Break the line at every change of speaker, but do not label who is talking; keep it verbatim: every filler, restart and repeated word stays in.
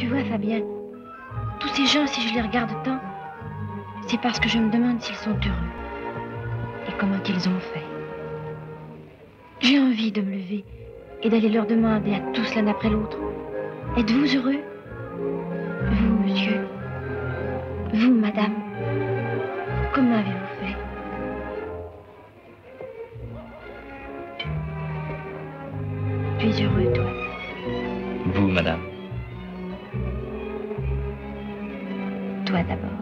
vois, Fabien, tous ces gens, si je les regarde tant, c'est parce que je me demande s'ils sont heureux. Et comment ils ont fait. J'ai envie de me lever et d'aller leur demander à tous l'un après l'autre. Êtes-vous heureux? Vous, monsieur? Vous, madame? Comment avez-vous fait? Tu es heureux, toi?
Vous, madame?
Toi d'abord.